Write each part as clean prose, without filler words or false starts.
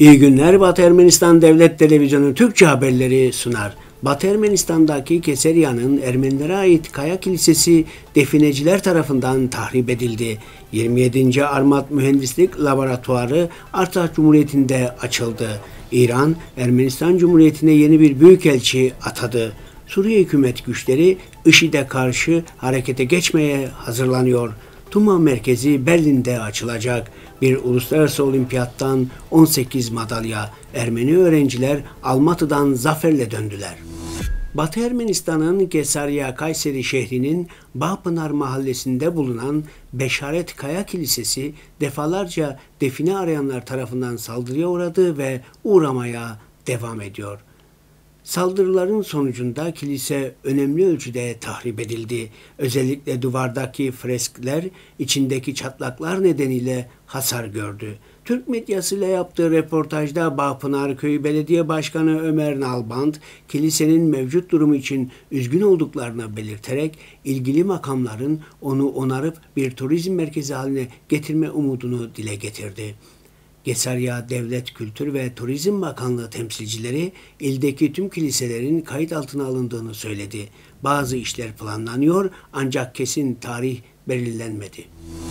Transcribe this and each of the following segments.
İyi günler. Batı Ermenistan Devlet Televizyonu Türkçe haberleri sunar. Batı Ermenistan'daki Keseryan'ın Ermenilere ait Kaya Kilisesi defineciler tarafından tahrip edildi. 27. Armat Mühendislik Laboratuvarı Artsakh Cumhuriyeti'nde açıldı. İran, Ermenistan Cumhuriyeti'ne yeni bir büyükelçi atadı. Suriye hükümet güçleri IŞİD'e karşı harekete geçmeye hazırlanıyor. Tuma merkezi Berlin'de açılacak. Bir uluslararası olimpiyattan 18 madalya. Ermeni öğrenciler Almatı'dan zaferle döndüler. Batı Ermenistan'ın Kesarya Kayseri şehrinin Bağpınar mahallesinde bulunan Beşaret Kaya Kilisesi defalarca define arayanlar tarafından saldırıya uğradı ve uğramaya devam ediyor. Saldırıların sonucunda kilise önemli ölçüde tahrip edildi. Özellikle duvardaki freskler içindeki çatlaklar nedeniyle hasar gördü. Türk medyasıyla yaptığı röportajda Bağpınar Köyü Belediye Başkanı Ömer Nalbant, kilisenin mevcut durumu için üzgün olduklarını belirterek ilgili makamların onu onarıp bir turizm merkezi haline getirme umudunu dile getirdi. Kesarya Devlet Kültür ve Turizm Bakanlığı temsilcileri ildeki tüm kiliselerin kayıt altına alındığını söyledi. Bazı işler planlanıyor ancak kesin tarih belirlenmedi.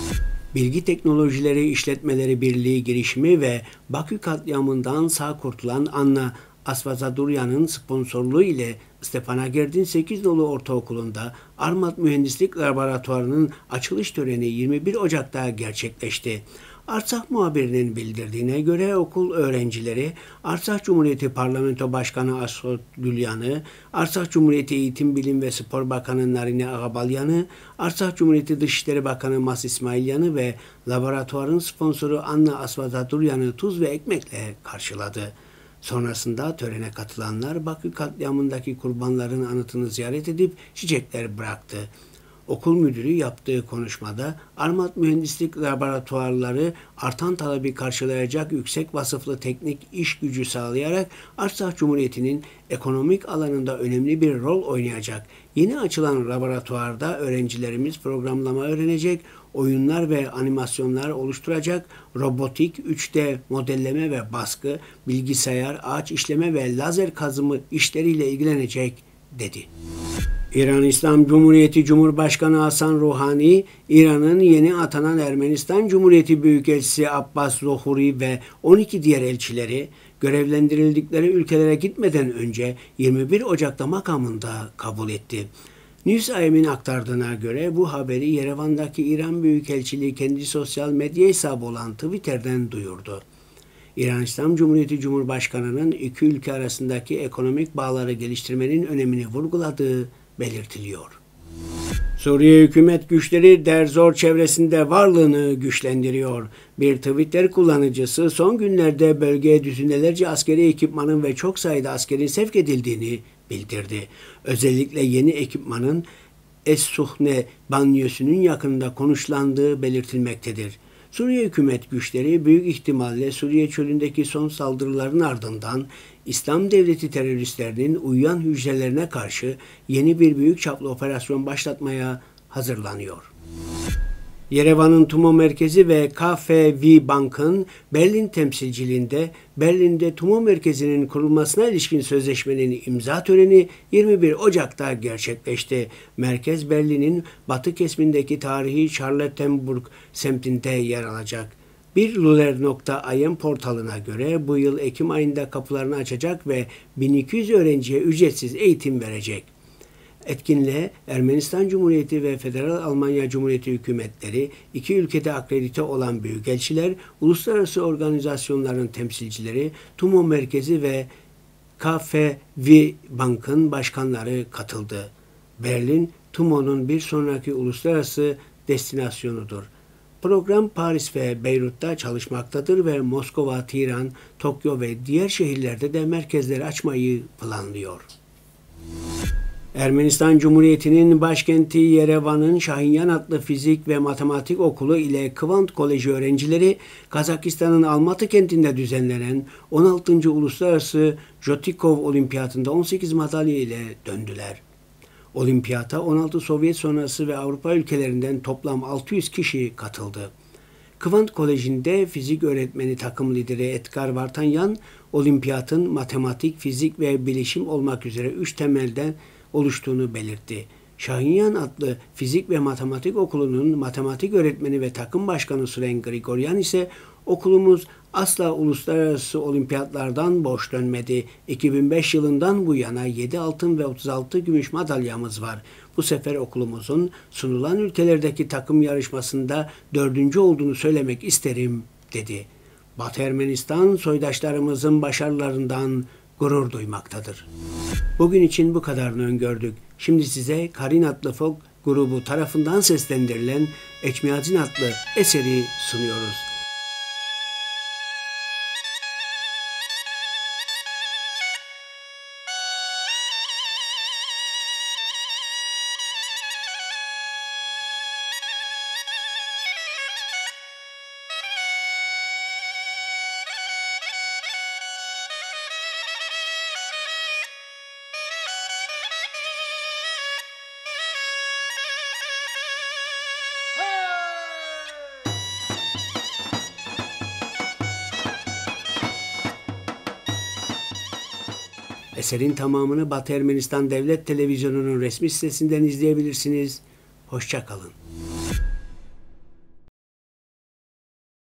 Bilgi Teknolojileri İşletmeleri Birliği girişimi ve Bakü katliamından sağ kurtulan Anna Asvazaduryan'ın sponsorluğu ile Stepanakert 8 nolu ortaokulunda Armat Mühendislik Laboratuvarı'nın açılış töreni 21 Ocak'ta gerçekleşti. Artsakh muhabirinin bildirdiğine göre okul öğrencileri Artsakh Cumhuriyeti Parlamento Başkanı Asot Gülyan'ı, Artsakh Cumhuriyeti Eğitim Bilim ve Spor Bakanı Narine Ağabalyan'ı, Artsakh Cumhuriyeti Dışişleri Bakanı Mas İsmailyan'ı ve laboratuvarın sponsoru Anna Asvazaduryan'ı tuz ve ekmekle karşıladı. Sonrasında törene katılanlar Bakü katliamındaki kurbanların anıtını ziyaret edip çiçekler bıraktı. Okul müdürü yaptığı konuşmada Armat Mühendislik Laboratuvarları artan talebi karşılayacak yüksek vasıflı teknik iş gücü sağlayarak Artsakh Cumhuriyeti'nin ekonomik alanında önemli bir rol oynayacak. Yeni açılan laboratuvarda öğrencilerimiz programlama öğrenecek, oyunlar ve animasyonlar oluşturacak, robotik, 3D modelleme ve baskı, bilgisayar, ağaç işleme ve lazer kazımı işleriyle ilgilenecek dedi. İran İslam Cumhuriyeti Cumhurbaşkanı Hasan Ruhani, İran'ın yeni atanan Ermenistan Cumhuriyeti Büyükelçisi Abbas Zohuri ve 12 diğer elçileri görevlendirildikleri ülkelere gitmeden önce 21 Ocak'ta makamında kabul etti. Newsayem'in aktardığına göre bu haberi Yerevan'daki İran Büyükelçiliği kendi sosyal medya hesabı olan Twitter'den duyurdu. İran İslam Cumhuriyeti Cumhurbaşkanı'nın iki ülke arasındaki ekonomik bağları geliştirmenin önemini vurguladığı belirtiliyor. Suriye hükümet güçleri Derzor çevresinde varlığını güçlendiriyor. Bir Twitter kullanıcısı son günlerde bölgeye düzinelerce askeri ekipmanın ve çok sayıda askerin sevk edildiğini bildirdi. Özellikle yeni ekipmanın Es-Suhne banyosunun yakınında konuşlandığı belirtilmektedir. Suriye hükümet güçleri büyük ihtimalle Suriye çölündeki son saldırıların ardından İslam Devleti teröristlerinin uyuyan hücrelerine karşı yeni bir büyük çaplı operasyon başlatmaya hazırlanıyor. Yerevan'ın TUMO Merkezi ve KfW Bank'ın Berlin temsilciliğinde Berlin'de TUMO Merkezi'nin kurulmasına ilişkin sözleşmenin imza töreni 21 Ocak'ta gerçekleşti. Merkez Berlin'in batı kesimindeki tarihi Charlottenburg semtinde yer alacak. Bir Luler.im portalına göre bu yıl Ekim ayında kapılarını açacak ve 1200 öğrenciye ücretsiz eğitim verecek. Etkinliğe Ermenistan Cumhuriyeti ve Federal Almanya Cumhuriyeti hükümetleri, iki ülkede akredite olan büyükelçiler, uluslararası organizasyonların temsilcileri, TUMO Merkezi ve KfW Bank'ın başkanları katıldı. Berlin, TUMO'nun bir sonraki uluslararası destinasyonudur. Program Paris ve Beyrut'ta çalışmaktadır ve Moskova, Tiran, Tokyo ve diğer şehirlerde de merkezleri açmayı planlıyor. Ermenistan Cumhuriyeti'nin başkenti Yerevan'ın Şahinyan adlı fizik ve matematik okulu ile Kvant Koleji öğrencileri Kazakistan'ın Almatı kentinde düzenlenen 16. Uluslararası Jotikov Olimpiyatında 18 madalya ile döndüler. Olimpiyata 16 Sovyet sonrası ve Avrupa ülkelerinden toplam 600 kişi katıldı. Kvant Koleji'nde fizik öğretmeni takım lideri Edgar Vartanyan, olimpiyatın matematik, fizik ve bilişim olmak üzere 3 temelden oluştuğunu belirtti. Şahinyan adlı fizik ve matematik okulunun matematik öğretmeni ve takım başkanı Suren Grigoryan ise okulumuz asla uluslararası olimpiyatlardan boş dönmedi. 2005 yılından bu yana 7 altın ve 36 gümüş madalyamız var. Bu sefer okulumuzun sunulan ülkelerdeki takım yarışmasında 4. olduğunu söylemek isterim, dedi. Batı Ermenistan soydaşlarımızın başarılarından gurur duymaktadır. Bugün için bu kadarını öngördük. Şimdi size Karin adlı folk grubu tarafından seslendirilen Eçmiyazin adlı eseri sunuyoruz. Eserin tamamını Batı Ermenistan Devlet Televizyonu'nun resmi sitesinden izleyebilirsiniz. Hoşça kalın.